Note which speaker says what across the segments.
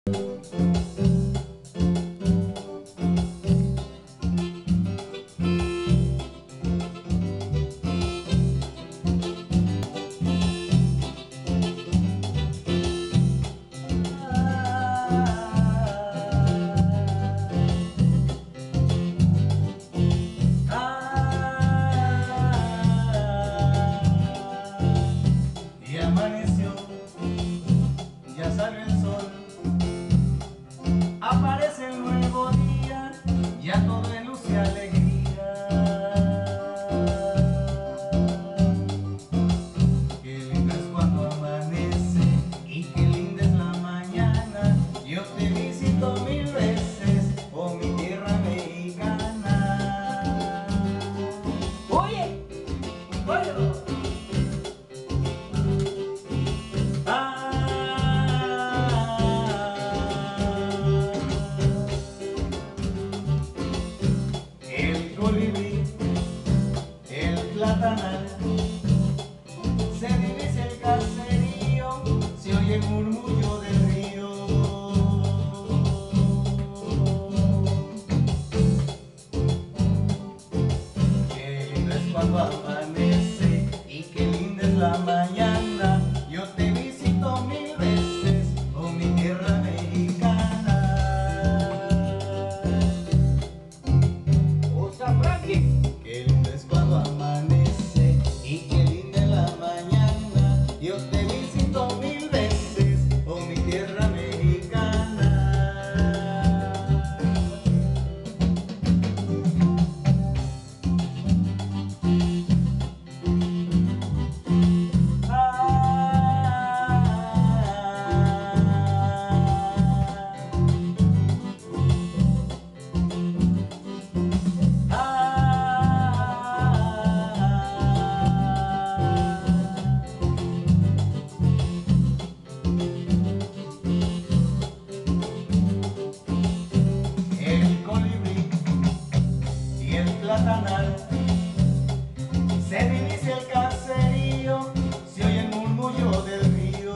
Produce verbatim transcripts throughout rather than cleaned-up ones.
Speaker 1: Aparece el nuevo día, ya todo es luz y alegría. Qué lindo es cuando amanece y qué linda es la mañana. Yo te visito mil veces, oh mi tierra mexicana. Oye, oye. El colibrí, el platanal, se divisa el caserío, se oye el murmullo del río. Qué lindo es cuando amanece y qué linda es la mañana. Yo te visito mil veces, oh mi tierra mexicana. Qué lindo es cuando amanece y qué linda es la mañana. Yo te visito mil veces, oh mi tierra mexicana. Platanal, se divisa el caserío, se oye el murmullo del río.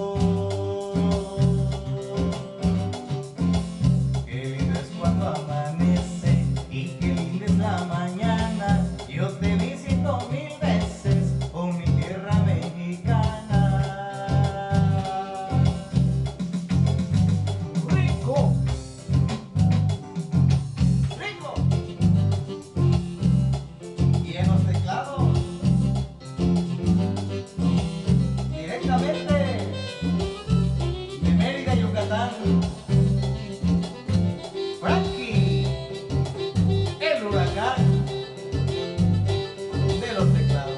Speaker 1: Qué lindo es cuando amanece y qué linda es la mañana. Yo te visito mil veces, oh mi tierra mexicana. ¡Rico! Directamente de Mérida, Yucatán, Frankie, el huracán de los teclados.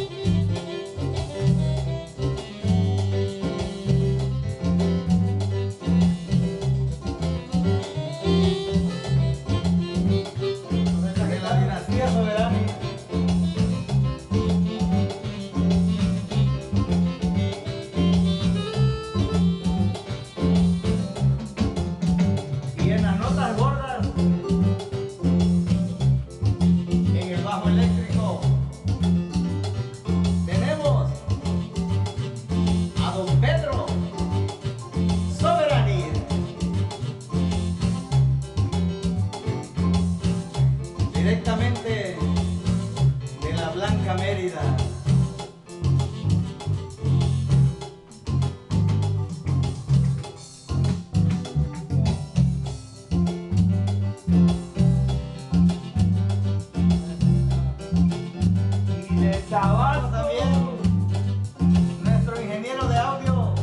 Speaker 1: De la dinastía soberana. Y en las notas gordas, en el bajo eléctrico, tenemos a don Pedro Soberani, directamente de la Blanca Mérida. Tabasco también, nuestro ingeniero de audio.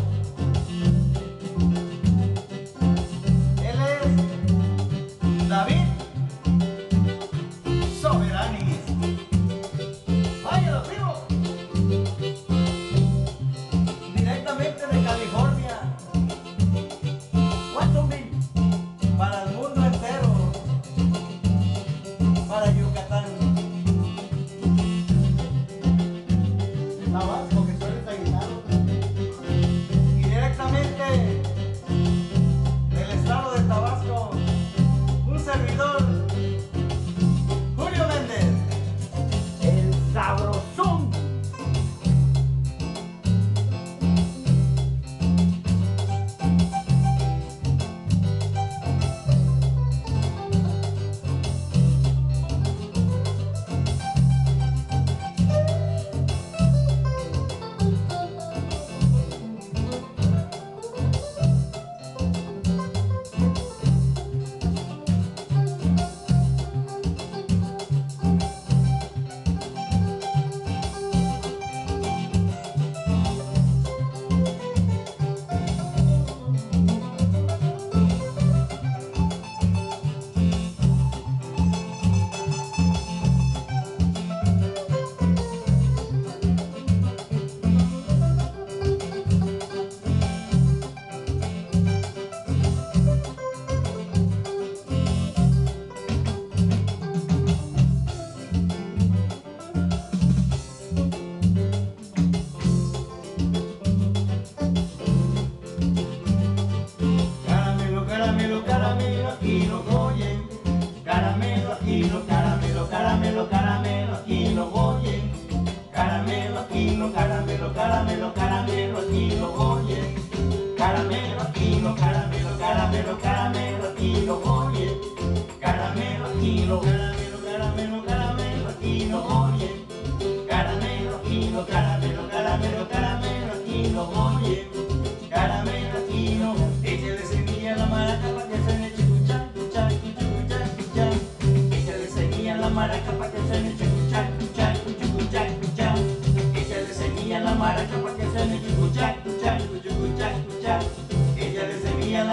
Speaker 1: Él es David Soberani.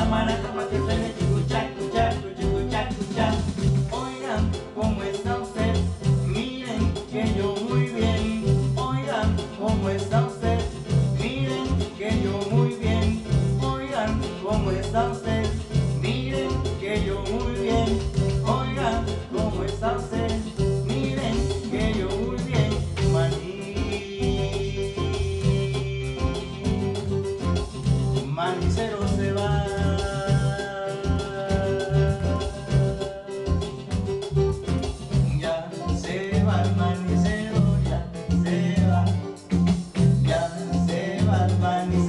Speaker 1: maraca pa' que suene chucuchá, chucuchá, chucuchá, chucuchá. Oigan, ¿cómo está usted? Miren que yo muy bien. Oigan, ¿cómo está usted? Miren que yo muy bien. Oigan, ¿cómo está usted? Miren que yo muy bien. Oigan, ¿cómo está usted? Miren que yo muy bien. Maní, manicero se va. Ya se va el manicero, ya se va. Ya se va el manicero.